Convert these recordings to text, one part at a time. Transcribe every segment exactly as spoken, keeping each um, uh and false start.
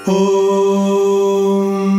ॐ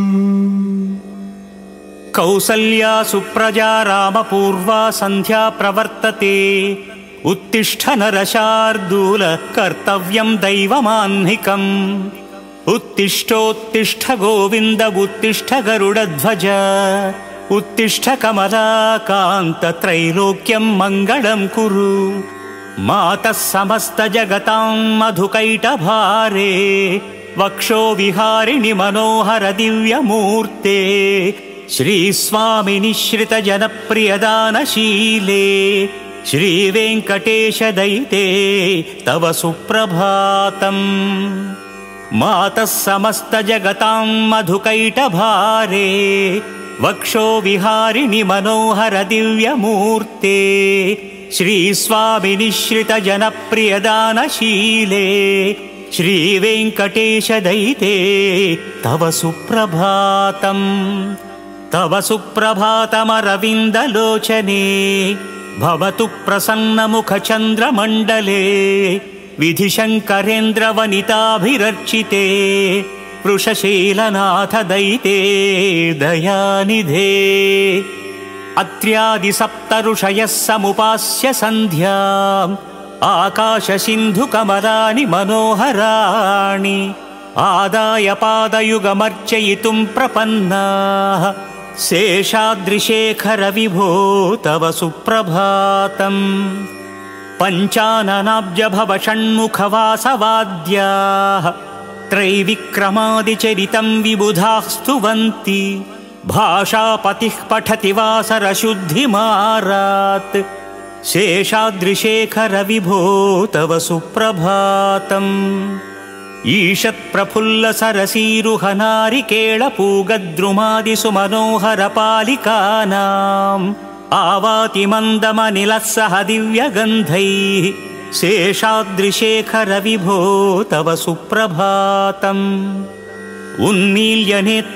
कौसल्या सुप्रजा रामपूर्वा सन्ध्या प्रवर्तते। उत्तिष्ठ नरशार्दूल कर्तव्यं दैवमाह्निकम्। उत्तिष्ठोत्तिष्ठ गोविन्द उत्तिष्ठ गरुडध्वज। उत्तिष्ठ कमलाकान्त त्रैलोक्यं मङ्गलं कुरु। मातः समस्त जगतां मधुकैटभारे। वक्षो विहारिणि मनोहर दिव्यमूर्ते। श्रीस्वामिनि श्रित जनप्रियदानशीले। श्रीवेङ्कटेश दयिते तव सुप्रभातम्। मातः समस्त जगतां मधुकैटभारे। वक्षो विहारिणि मनोहर दिव्यमूर्ते। श्रीस्वामिनि श्रित जनप्रियदानशीले। श्रीवेङ्कटेश दयिते तव सुप्रभातम्। तव सुप्रभातमरविन्दलोचने। भवतु प्रसन्नमुखचन्द्रमण्डले। विधिशङ्करेन्द्रवनिताभिरर्चिते। वृषशीलनाथ दयिते दयानिधे। अत्र्यादि सप्त ऋषयः समुपास्य सन्ध्याम्। आकाश सिन्धु कमलानि मनोहराणि। आदाय पादयुगमर्चयितुं प्रपन्नाः। शेषाद्रिशेखर विभो तव सुप्रभातम्। पञ्चाननाब्ज भव षण्मुखवासवाद्याः। त्रैविक्रमादिचरितं विबुधाः स्तुवन्ति। भाषापतिः पठति वासरशुद्धिमारात्। शेषाद्रिशेखर विभो तव सुप्रभातम्। ईषत्प्रफुल्ल सरसीरुहनारिकेळपूगद्रुमादिसुमनोहर पालिकानाम्। आवाति मन्दमनिलः सह दिव्यगन्धैः। शेषाद्रिशेखर विभो तव सुप्रभातम्। उन्मील्य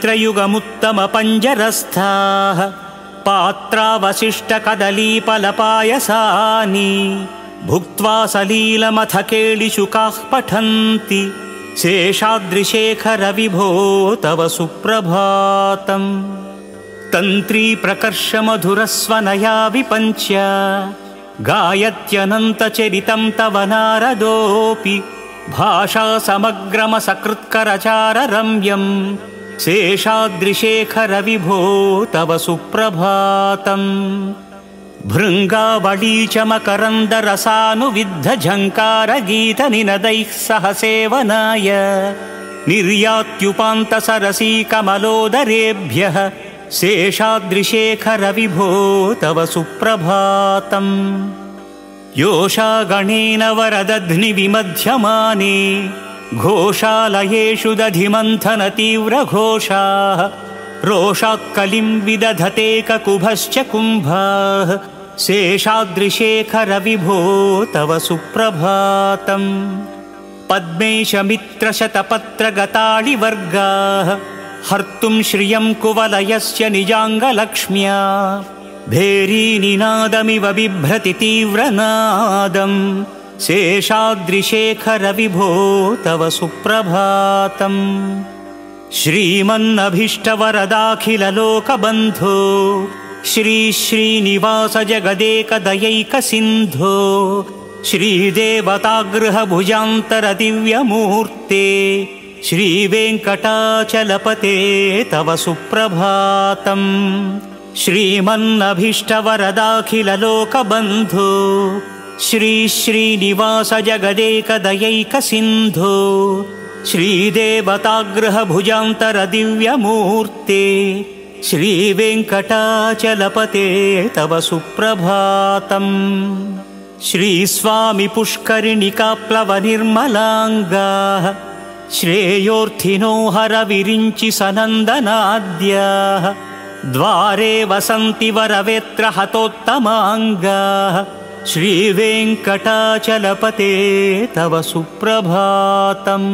नेत्रयुगमुत्तमपञ्जरस्थाः। पात्रावशिष्ट कदलीफलपायसानि। भुक्त्वा सलीलमथ केळिशुकाः पठन्ति। शेषाद्रिशेखर विभो तव सुप्रभातम्। तन्त्री प्रकर्ष मधुरस्वनया विपञ्च्य। गायत्यनन्तचरितं तव नारदोऽपि। भाषा समग्रमसकृत्करचार रम्यम्। शेषाद्रिशेखर विभो तव सुप्रभातम्। भृङ्गावळी च मकरन्दरसानुविद्ध झङ्कारगीतनिनदैः सह सेवनाय। निर्यात्युपान्त सरसी कमलोदरेभ्यः। शेषाद्रिशेखर विभो तव सुप्रभातम्। योषागणेन वरदध्नि विमध्यमाने। घोषालयेषु दधिमन्थन तीव्रघोषाः। रोषात्कलिं विदधते ककुभश्च कुम्भाः। शेषाद्रिशेखर विभो तव सुप्रभातम्। पद्मेशमित्रशतपत्रगताळिवर्गाः। हर्तुं श्रियं कुवलयस्य निजाङ्गलक्ष्म्या। भेरीनिनादमिव बिभ्रति तीव्रनादम्। शेषाद्रिशेखर विभो तव सुप्रभातम्। श्रीमन्नभीष्टवरदाखिललोकबन्धो। श्री श्रीनिवास जगदेकदयैकसिन्धो। श्रीदेवतागृहभुजान्तर दिव्यमूर्ते। श्रीवेङ्कटाचलपते तव सुप्रभातम्। श्रीमन्नभीष्टवरदाखिललोकबन्धो। श्री श्रीनिवास जगदेकदयैकसिन्धो। श्रीदेवतागृहभुजान्तर दिव्यमूर्ते। श्रीवेङ्कटाचलपते तव सुप्रभातम्। श्रीस्वामि पुष्करिणिकाप्लवनिर्मलाङ्गाः। श्रेयोर्थिनो हर विरिञ्चि सनन्दनाद्याः। द्वारे वसन्ति वरवेत्र हतोत्तमाङ्गाः। श्रीवेङ्कटाचलपते तव सुप्रभातम्।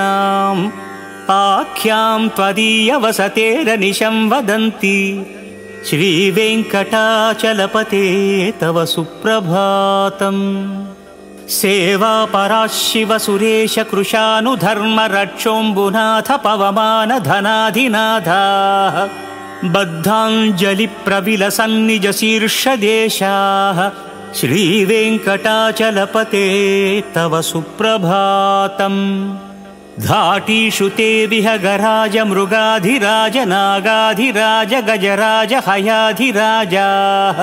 श्रीशेषशैलगरुडाचलवेङ्कटाद्रिनारायणाद्रिवृषभाद्रिवृषाद्रिमुख्याम्। आख्यां त्वदीयवसतेरनिशं वदन्ति। श्रीवेङ्कटाचलपते तव सुप्रभातम्। सेवापराः शिव सुरेश कृशानुधर्म रक्षोऽम्बुनाथ पवमान धनाधिनाथाः बद्धाञ्जलिप्रविलसन्निज शीर्षदेशाः श्रीवेङ्कटाचलपते तव सुप्रभातम्। धाटीषु ते विहगराज मृगाधिराज नागाधिराज गजराज हयाधिराजाः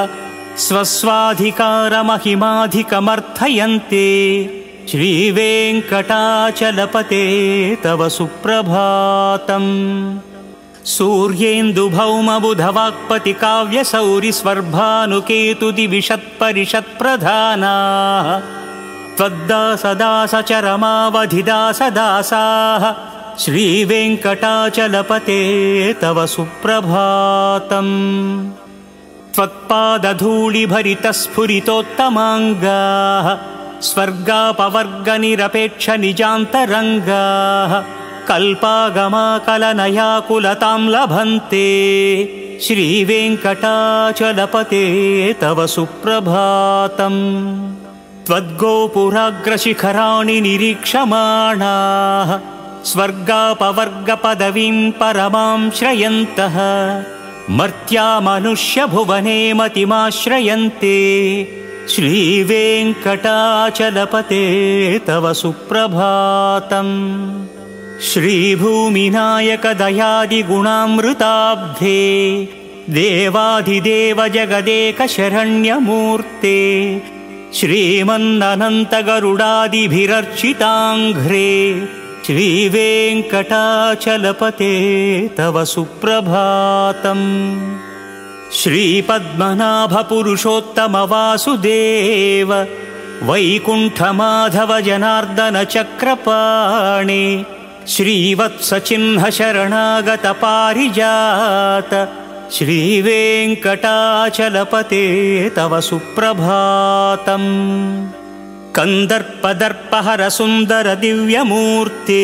स्वस्वाधिकारमहिमाधिकमर्थयन्ते श्रीवेङ्कटाचलपते तव सुप्रभातम्। सूर्येन्दुभौमबुधवाक्पतिकाव्यसौरिस्वर्भानुकेतुदिविषत्परिषत्प्रधानाः त्वद्दासदासचरमावधिदासदासाः श्रीवेङ्कटाचलपते तव सुप्रभातम्। त्वत्पादधूलिभरितस्फुरितोत्तमाङ्गाः स्वर्गापवर्गनिरपेक्षनिजान्तरङ्गाः कल्पागमाकलनयाकुलतां लभन्ते श्रीवेङ्कटाचलपते तव सुप्रभातम्। त्वद्गोपुराग्रशिखराणि निरीक्षमाणाः स्वर्गापवर्गपदवीं परमां श्रयन्तः मर्त्यामनुष्यभुवने मतिमाश्रयन्ते श्रीवेङ्कटाचलपते तव सुप्रभातम्। श्रीभूमिनायकदयादिगुणामृताब्धे देवाधिदेव जगदेकशरण्यमूर्ते श्रीमन्ननन्तगरुडादिभिरर्चिताङ्घ्रे श्रीवेङ्कटाचलपते तव सुप्रभातम्। श्रीपद्मनाभपुरुषोत्तमवासुदेव वैकुण्ठमाधव जनार्दन चक्रपाणे श्रीवत्सचिह्न शरणागत पारिजात श्रीवेङ्कटाचलपते तव सुप्रभातम्। कन्दर्पदर्पहर सुन्दर दिव्यमूर्ते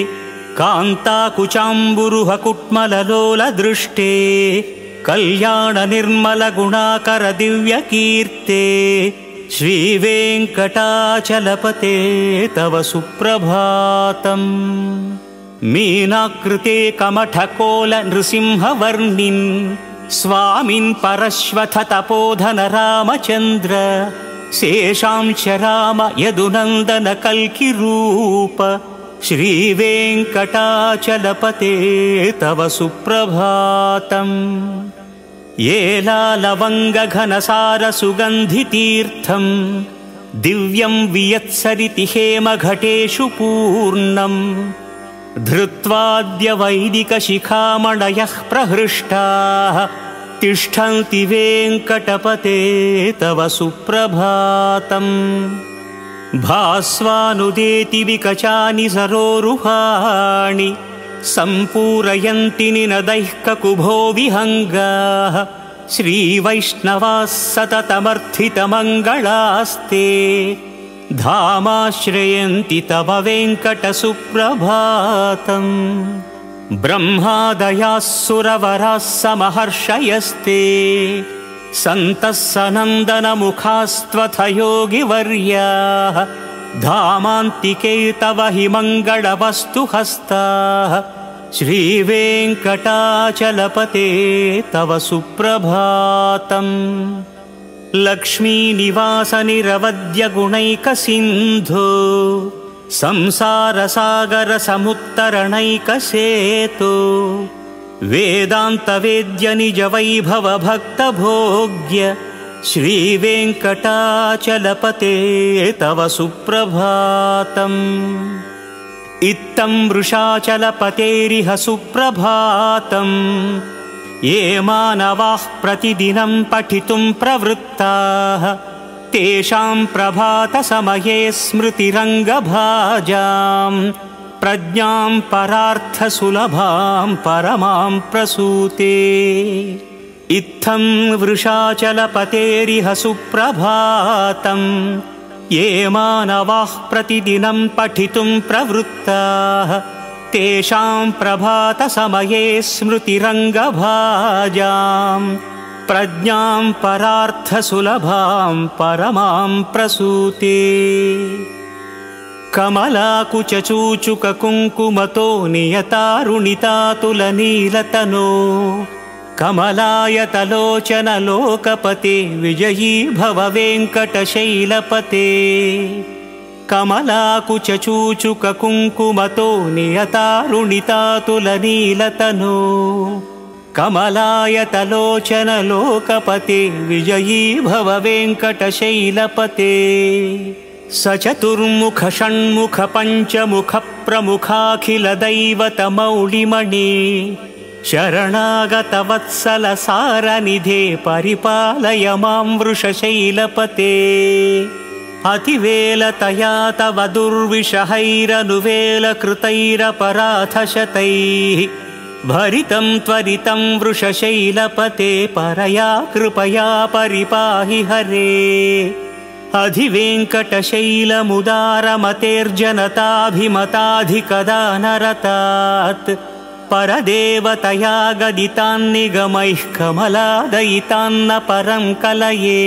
कान्ताकुचाम्बुरुहकुट्मललोलदृष्टे कल्याण निर्मल गुणाकर दिव्यकीर्ते श्रीवेङ्कटाचलपते तव सुप्रभातम्। मीनाकृते कमठकोल नृसिंहवर्णिन् स्वामिन् परश्वथ तपोधन रामचन्द्र शेषांश राम यदुनन्दन कल्किरूप श्रीवेङ्कटाचलपते तव सुप्रभातम्। येलालवङ्गघनसार सुगन्धितीर्थं दिव्यं वियत्सरिति हेमघटेषु पूर्णम् धृत्वाद्य वैदिकशिखामणयः प्रहृष्टाः तिष्ठन्ति वेङ्कटपते तव सुप्रभातम्। भास्वानुदेति विकचानि सरोरुहाणि सम्पूरयन्ति निनदैः ककुभो विहङ्गाः श्रीवैष्णवाः सततमर्थितमङ्गलास्ते धामाश्रयन्ति तव वेङ्कटसुप्रभातम्। ब्रह्मादयाः सुरवराः समहर्षयस्ते सन्तः सनन्दनमुखास्त्वथ योगिवर्याः धामान्तिके तव हि मङ्गलवस्तुहस्ताः श्रीवेङ्कटाचलपते तव सुप्रभातम्। लक्ष्मीनिवासनिरवद्यगुणैकसिन्धो संसारसागरसमुत्तरणैकसेतो वेदान्तवेद्यनिजवैभवभक्तभोग्य श्रीवेङ्कटाचलपते तव सुप्रभातम्। इत्थं वृषाचलपतेरिह सुप्रभातम्। ये मानवाः प्रतिदिनं पठितुं प्रवृत्ताः तेषां प्रभातसमये स्मृतिरङ्गभाजां प्रज्ञां परार्थसुलभां परमां प्रसूते। इत्थं वृषाचलपतेरिह सुप्रभातम्। ये मानवाः प्रतिदिनं पठितुं प्रवृत्ताः तेषां प्रभातसमये स्मृतिरङ्गभाजां प्रज्ञां परार्थसुलभां परमां प्रसूते कमलाकुचचूचुककुङ्कुमतो नियतारुणितातुलनीलतनो कमलायतलोचनलोकपते विजयी भव वेङ्कटशैलपते कमलाकुचचूचुककुङ्कुमतो नियतारुणितातुलनीलतनो कमलायतलोचनलोकपते विजयी भव वेङ्कटशैलपते सचतुर्मुख षण्मुख पञ्चमुख प्रमुखाखिलदैवतमौलिमणि शरणागतवत्सलसारनिधे परिपालय मां वृषशैलपते अतिवेलतया तव दुर्विषहैरनुवेलकृतैरपराधशतैः भरितं त्वरितं वृषशैलपते परया कृपया परिपाहि हरे अधिवेङ्कटशैलमुदारमतेर्जनताभिमताधिकदानरतात् परदेवतया गदितान्निगमैः कमलादयितान्न परं कलये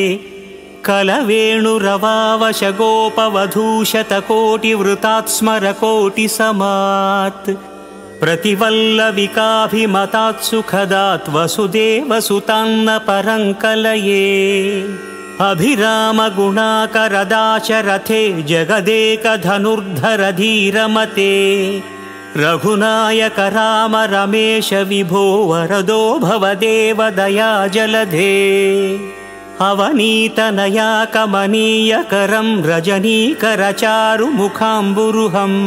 कलवेणुरवावशगोपवधूशतकोटिवृतात् स्मरकोटिसमात् प्रतिवल्लविकाभिमतात् सुखदात् वसुदेवसुतान्न परं कलये अभिरामगुणाकरदाशरथे जगदेकधनुर्धरधीरमते रघुनायक राम रमेश विभो वरदो भवदेव दयाजलधे अवनीतनया कमनीयकरं रजनीकरचारुमुखाम्बुरुहं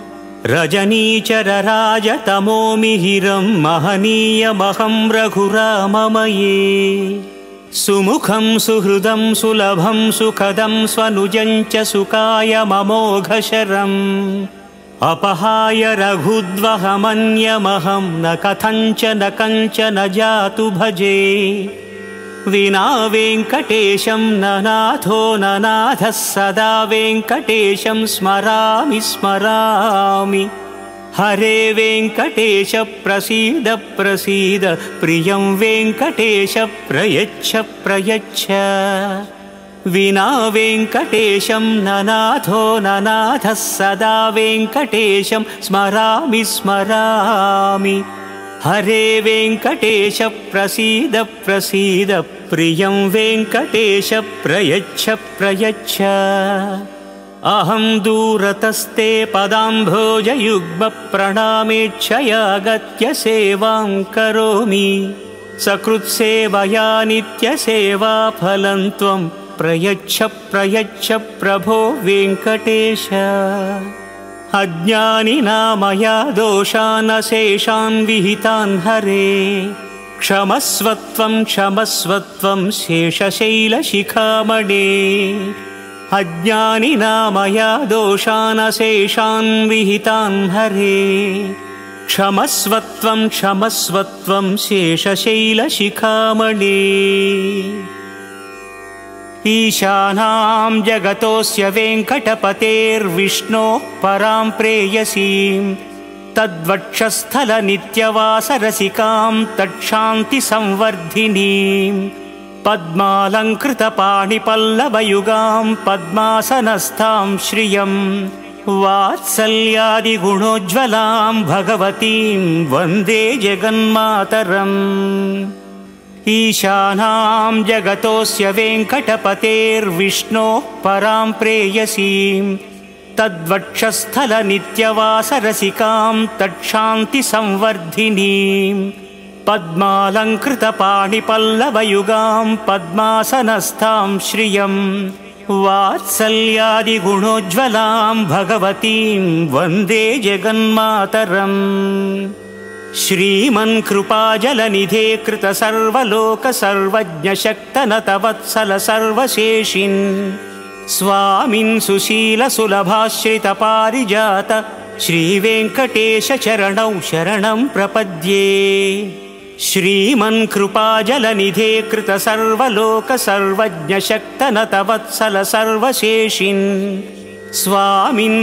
रजनीचरराजतमोमिहिरं महनीयमहं रघुराममये सुमुखं सुहृदं सुलभं सुखदं स्वनुजं च सुकाय ममोघशरम् अपहाय रघुद्वहमन्यमहं न कथञ्चन कञ्चन जातु भजे विना वेङ्कटेशं न नाथो न नाथः सदा वेङ्कटेशं स्मरामि स्मरामि हरे वेङ्कटेश प्रसीद प्रसीद प्रियं वेङ्कटेश प्रयच्छ प्रयच्छ विना वेङ्कटेशं न नाथो न नाथः सदा वेङ्कटेशं स्मरामि स्मरामि हरे वेङ्कटेश प्रसीद प्रसीद प्रियं वेङ्कटेश प्रयच्छ प्रयच्छ अहं दूरतस्ते पदाम्भोजयुग्मप्रणामेच्छया गत्य सेवां करोमि सकृत्सेवया नित्यसेवाफलं त्वं प्रयच्छ प्रयच्छ प्रभो वेङ्कटेश अज्ञानिना मया दोषान् अशेषान् विहितान् हरे क्षमस्वत्वं क्षमस्वत्वं शेषशैलशिखामणे अज्ञानिना मया दोषान् अशेषान् विहितान् हरे क्षमस्वत्वं क्षमस्वत्वं शेषशैलशिखामणे ईशानां जगतोऽस्य वेङ्कटपतेर्विष्णोः परां प्रेयसीं तद्वक्षस्थलनित्यवासरसिकां तत्शान्तिसंवर्धिनीं पद्मालङ्कृतपाणिपल्लवयुगां पद्मासनस्थां श्रियं वात्सल्यादिगुणोज्ज्वलां भगवतीं वन्दे जगन्मातरम् ईशानां जगतोऽस्य वेङ्कटपतेर्विष्णोः परां प्रेयसीं तद्वक्षस्थलनित्यवासरसिकां तत्शान्तिसंवर्धिनीं पद्मालङ्कृतपाणिपल्लवयुगां पद्मासनस्थां श्रियं वात्सल्यादिगुणोज्ज्वलां भगवतीं वन्दे जगन्मातरम् श्रीमन्कृपाजलनिधे कृतसर्वलोकसर्वज्ञशक्तनतवत्सल सर्वशेषिन् स्वामिन् सुशीलसुलभाश्रितपारिजात श्रीवेङ्कटेशचरणौ शरणं प्रपद्ये श्रीमन्कृपाजलनिधे कृतसर्वलोकसर्वज्ञशक्तनतवत्सल सर्वशेषिन् स्वामिन्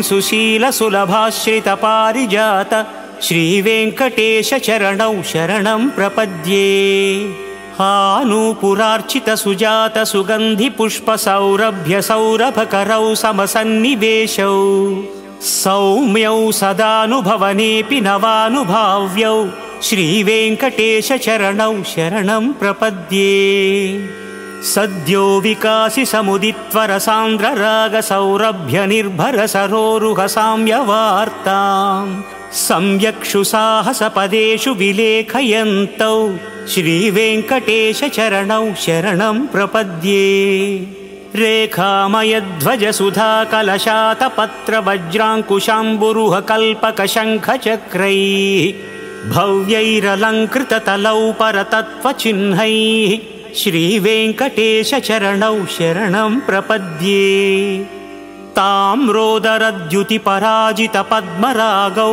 सुशीलसुलभाश्रितपारिजात श्रीवेङ्कटेशचरणौ शरणं प्रपद्ये आनूपुरार्चित सुजात सुगन्धि पुष्प सौरभ्य सौरभकरौ समसन्निवेशौ सौम्यौ सदानुभवनेऽपि नवानुभाव्यौ श्रीवेङ्कटेश चरणौ शरणं प्रपद्ये। सद्यो विकासि समुदित्वर सान्द्र राग सौरभ्य निर्भर सरोरुह साम्यवार्ताम् सम्यक्षु साहस पदेषु विलेखयन्तौ श्रीवेङ्कटेश चरणौ शरणं प्रपद्ये। रेखामयध्वज सुधा कलशात पत्र वज्राङ्कुशाम्बुरुह कल्पक शङ्ख चक्रैः भव्यैरलङ्कृत तलौ परतत्त्वचिह्नैः श्रीवेङ्कटेश चरणौ शरणं प्रपद्ये। ताम्रोदरद्युति पराजित पद्मरागौ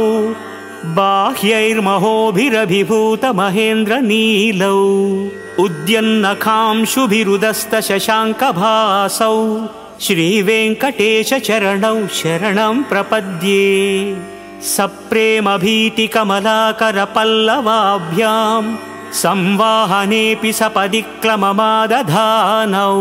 बाह्यैर्महोभिरभिभूत महेन्द्र नीलौ उद्यन्नखांशुभिरुदस्त शशाङ्कभासौ श्रीवेङ्कटेश चरणौ शरणं प्रपद्ये। सप्रेमभीति कमलाकर पल्लवाभ्यां संवाहनेऽपि सपदि क्लममादधानौ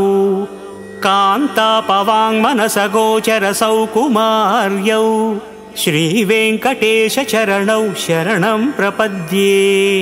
कान्तापवाङ्मनसगोचर सौकुमार्यौ श्रीवेङ्कटेश चरणौ शरणं प्रपद्ये।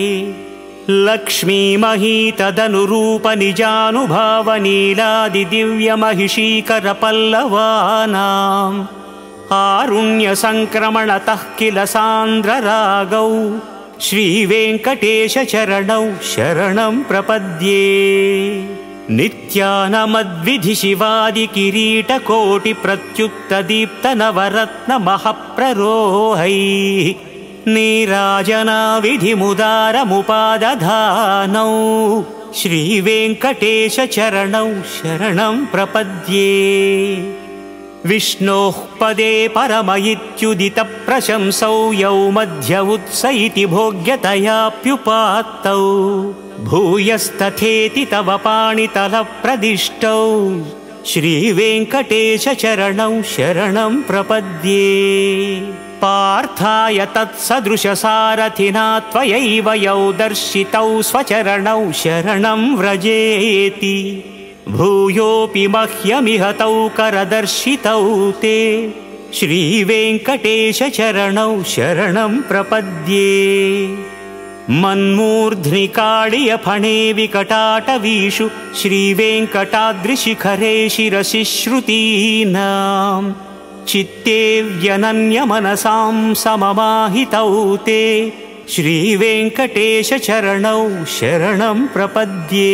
लक्ष्मीमहीतदनुरूप निजानुभाव नीलादिदिव्यमहिषीकर पल्लवानाम् आरुण्य संक्रमणतः किल सान्द्र रागौ श्रीवेङ्कटेश चरणौ शरणं प्रपद्ये। नित्यानमद्विधि शिवादि किरीट कोटि प्रत्युक्त दीप्त नवरत्न महप्ररोहैः नीराजना विधिमुदारमुपादधानौ श्रीवेङ्कटेश चरणौ शरणं प्रपद्ये। विष्णोः पदे परम इत्युदित प्रशंसौ यौ मध्य उत्स इति भोग्यतयाप्युपात्तौ भूयस्तथेति तव पाणितलप्रदिष्टौ श्रीवेङ्कटेश चरणौ शरणं प्रपद्ये। पार्थाय तत्सदृशसारथिना त्वयैव यौ दर्शितौ स्वचरणौ शरणं व्रजेति भूयोऽपि मह्यमिह तौ करदर्शितौ ते श्रीवेङ्कटेश चरणौ शरणं प्रपद्ये। मन्मूर्ध्नि काळियफणे विकटाटवीषु श्रीवेङ्कटाद्रिशिखरे शिरसि श्रुतीनां चित्ते व्यनन्यमनसां सममाहितौ ते श्रीवेङ्कटेश चरणौ शरणं प्रपद्ये।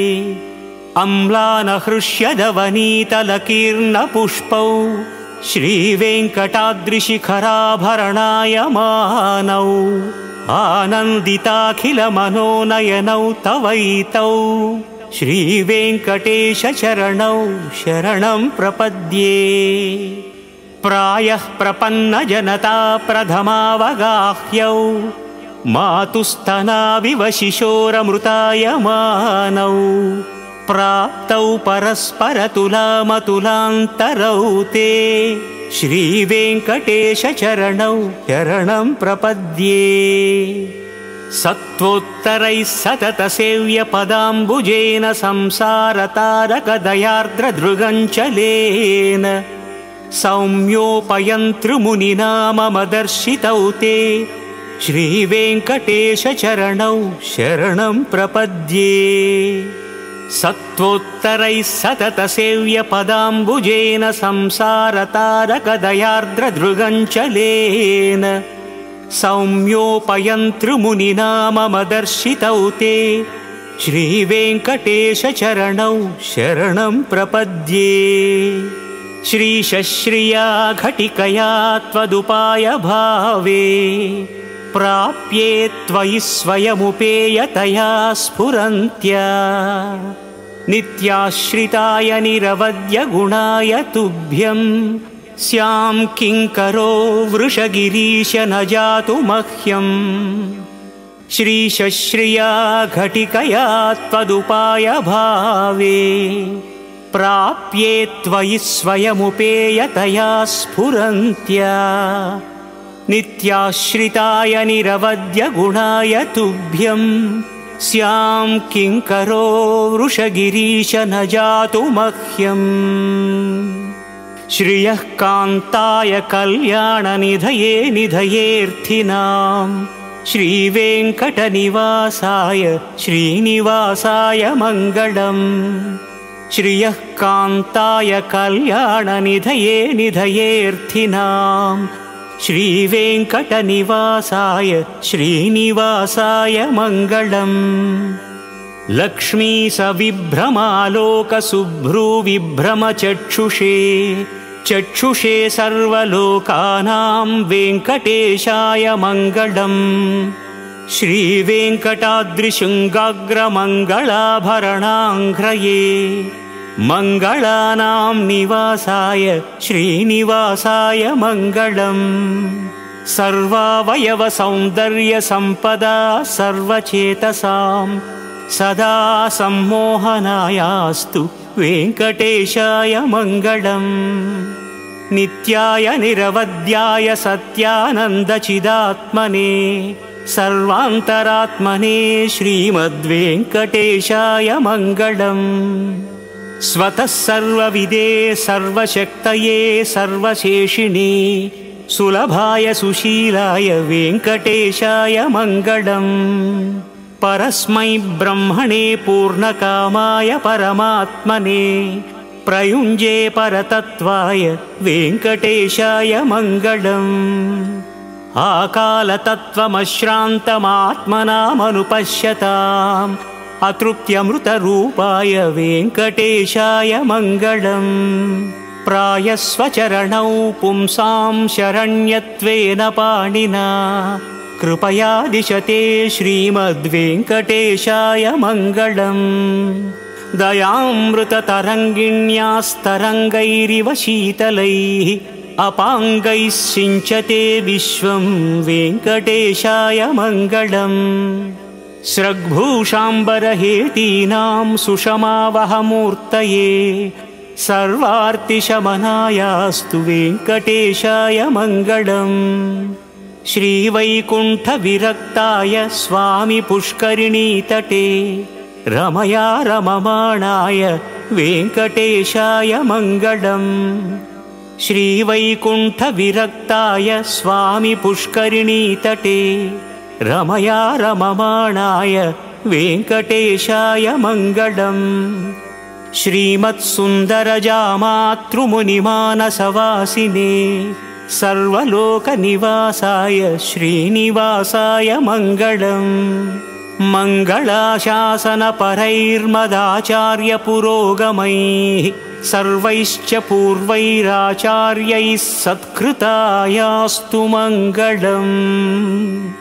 अम्लानहृष्यदवनीतलकीर्णपुष्पौ श्रीवेङ्कटाद्रिशिखराभरणायमानौ आनन्दिताखिलमनोनयनौ तवैतौ श्रीवेङ्कटेश चरणौ शरणं प्रपद्ये। प्रायः प्रपन्नजनता प्रथमावगाह्यौ मातुस्तनाविव शिशोरमृतायमानौ प्राप्तौ परस्परतुलामतुलान्तरौ ते श्रीवेङ्कटेश चरणौ शरणं प्रपद्ये। सत्त्वोत्तरैः सतत सेव्य पदाम्बुजेन संसारतारकदयार्द्रदृगञ्चलेन सौम्योपयन्तृमुनिना मम दर्शितौ ते श्रीवेङ्कटेश चरणौ शरणं प्रपद्ये। सत्त्वोत्तरैः सतत सेव्य पदाम्बुजेन संसारतारकदयार्द्रदृगञ्चलेन सौम्योपयन्तृमुनिना मम दर्शितौ ते श्रीवेङ्कटेश चरणौ शरणं प्रपद्ये। श्रीशश्रिया घटिकया त्वदुपाय भावे प्राप्ये त्वयि स्वयमुपेयतया स्फुरन्त्या नित्याश्रिताय निरवद्य गुणाय तुभ्यं स्यां किङ्करो वृषगिरीश न जातु मह्यम्। श्रीशश्रिया घटिकया त्वदुपाय भावे प्राप्ये त्वयि स्वयमुपेयतया स्फुरन्त्या नित्याश्रिताय निरवद्य गुणाय तुभ्यं स्यां किङ्करो वृषगिरीश न जातु मह्यम् श्रियः कान्ताय कल्याणनिधये निधयेऽर्थिनां श्रीवेङ्कटनिवासाय श्रीनिवासाय मङ्गलम् श्रियः कान्ताय कल्याणनिधये निधयेऽर्थिनां श्रीवेङ्कटनिवासाय श्रीनिवासाय मङ्गलम् लक्ष्मी सविभ्रमालोकशुभ्रूविभ्रमचक्षुषे चक्षुषे सर्वलोकानां वेङ्कटेशाय मङ्गलम् श्रीवेङ्कटाद्रिशृङ्गाग्रमङ्गलाभरणाङ्घ्रये मङ्गलानां निवासाय श्रीनिवासाय मङ्गलम् सर्वावयवसौन्दर्यसम्पदा सर्वचेतसां सदा सम्मोहनायास्तु वेङ्कटेशाय मङ्गलम् नित्याय निरवध्याय सत्यानन्दचिदात्मने सर्वान्तरात्मने श्रीमद्वेङ्कटेशाय मङ्गलम् स्वतः सर्वविदे सर्वशक्तये सर्वशेषिणे सुलभाय सुशीलाय वेङ्कटेशाय मङ्गलम् परस्मै ब्रह्मणे पूर्णकामाय परमात्मने प्रयुञ्जे परतत्त्वाय वेङ्कटेशाय मङ्गलम् आकालतत्त्वमश्रान्तमात्मनामनुपश्यताम् अतृप्त्यमृतरूपाय वेङ्कटेशाय मङ्गलम् प्रायस्वचरणौ पुंसां शरण्यत्वेन पाणिना कृपया दिशते श्रीमद्वेङ्कटेशाय मङ्गलम् दयामृततरङ्गिण्यास्तरङ्गैरिव शीतलैः अपाङ्गैः सिञ्चते विश्वं वेङ्कटेशाय मङ्गलम् स्रग्भूषाम्बरहेतीनां सुषमावहमूर्तये सर्वार्तिशमनायास्तु वेङ्कटेशाय मङ्गलम् श्रीवैकुण्ठविरक्ताय स्वामी पुष्करिणीतटे रमया रममाणाय वेङ्कटेशाय मङ्गलम् श्रीवैकुण्ठविरक्ताय स्वामी पुष्करिणीतटे रमया रममाणाय वेङ्कटेशाय मङ्गलम् श्रीमत्सुन्दरजामातृमुनिमानसवासिने सर्वलोकनिवासाय श्रीनिवासाय मङ्गलम् मङ्गलाशासनपरैर्मदाचार्यपुरोगमैः सर्वैश्च पूर्वैराचार्यैः सत्कृतायास्तु मङ्गलम्।